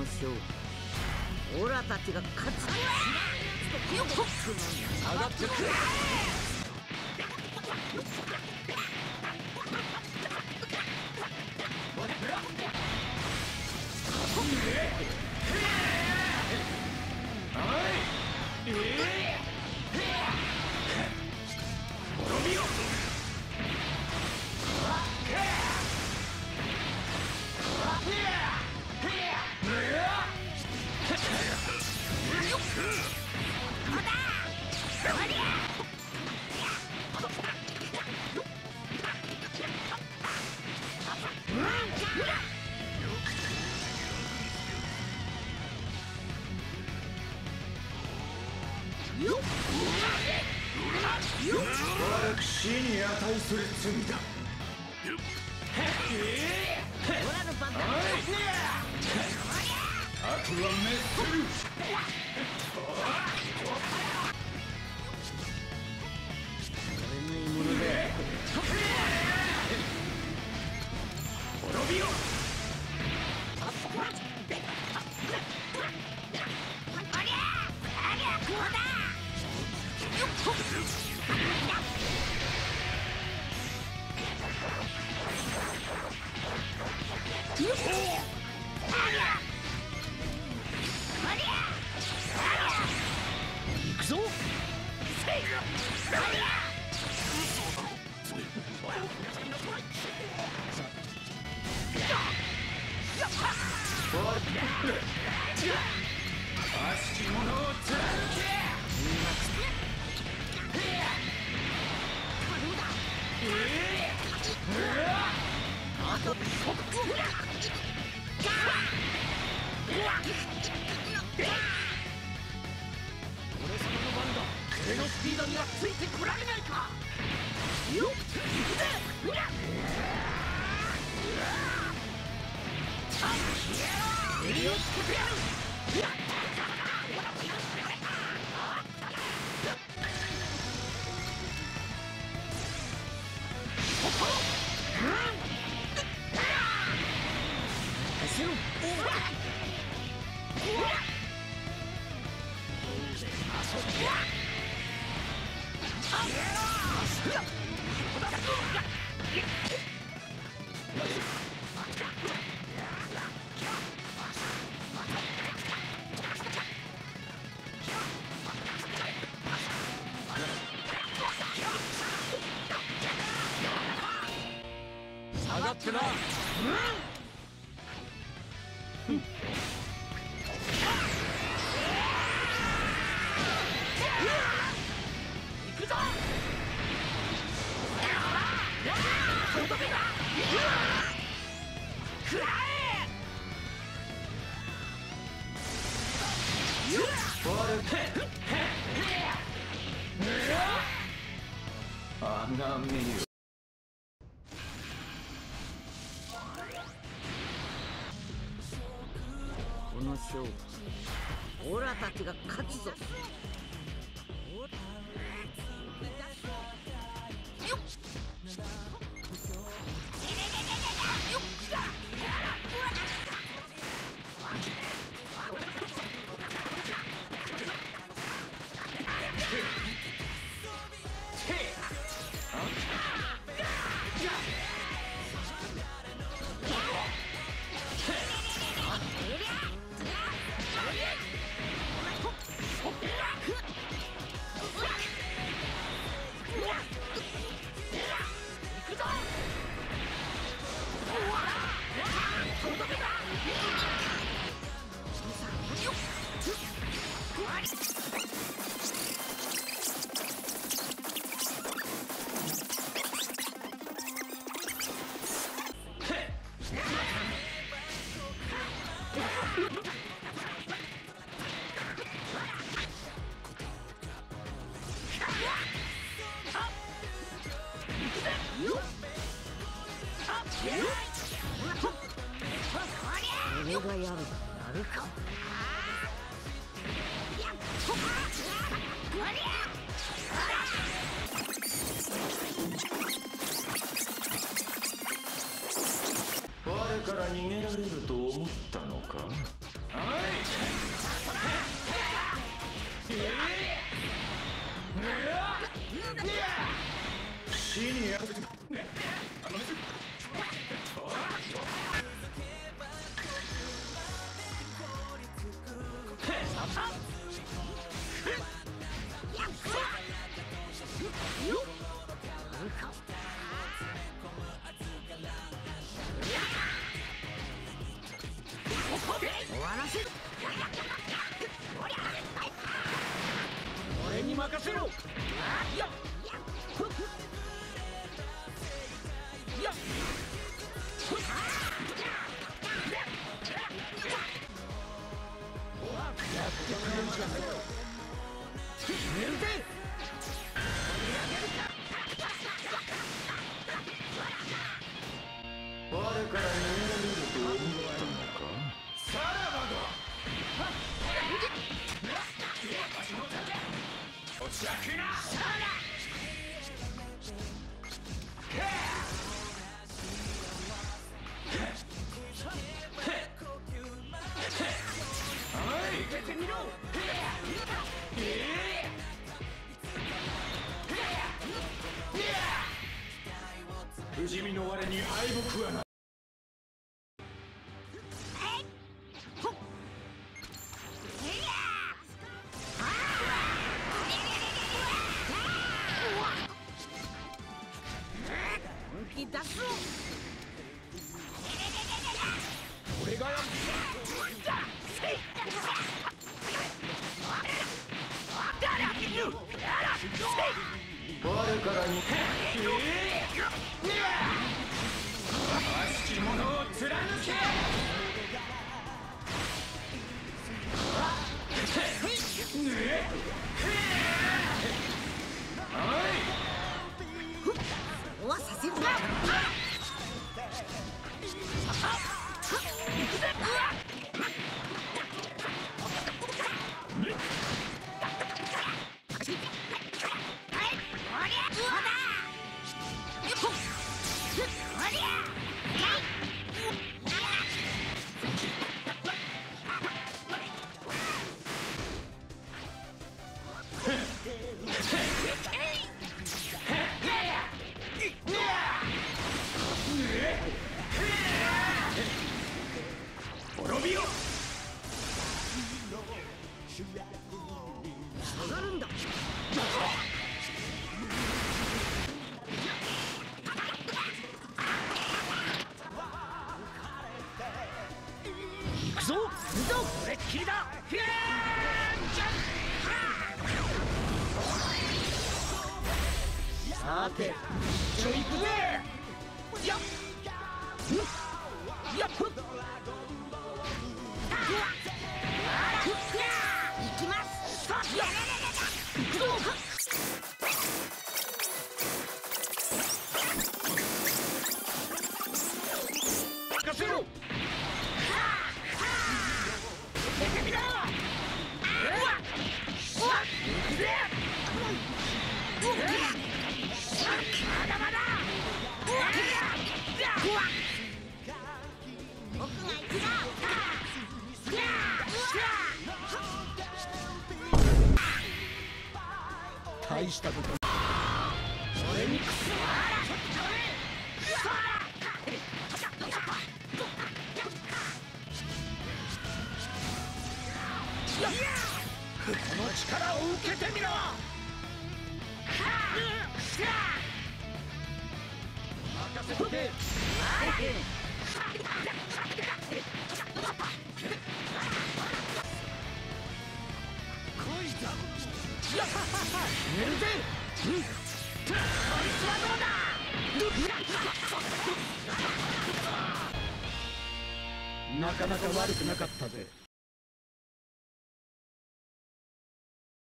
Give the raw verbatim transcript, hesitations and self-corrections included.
勝負オラたちが勝つ。上がってくれ。 死に値する罪だ。悪は滅する。 俺の獲物で滅びよ。 行くぞ。 悪しき者を貫け。 あと俺様の番だ。俺のスピードにはついてこられないか。よっ、行くぜ。襟をつけてやる。下がってな。行くぞ。くらえ。 あがめよ。 この勝負オラたちが勝つぞ。俺がやるやるか。 我から逃げられると思ったのか。あ地にや終わらせる。俺に任せろ。やっやっやってくれるじゃない。決めるぜ。 我から逃げられると思ったのか。さらばだ。おちゃくな。受けてみろ。不死身の我に敗北はない。 本気出すぞ。俺がやる。 我からに悪しき者を貫け。 おわさせるな。 滅びよ。 下がるんだ。行くぞ。行くぞ。これっきりだ。さて、一応行くぜ。やっ。やっ。行きます。行くぞ。任せろ。出てみろ。行くぜ。まだまだ。僕が行くぞ。大したこと。俺にくそ。この力を受けてみろ。任せとけ。決めるぜ。こいつはどうだ。なかなか悪くなかったぜ。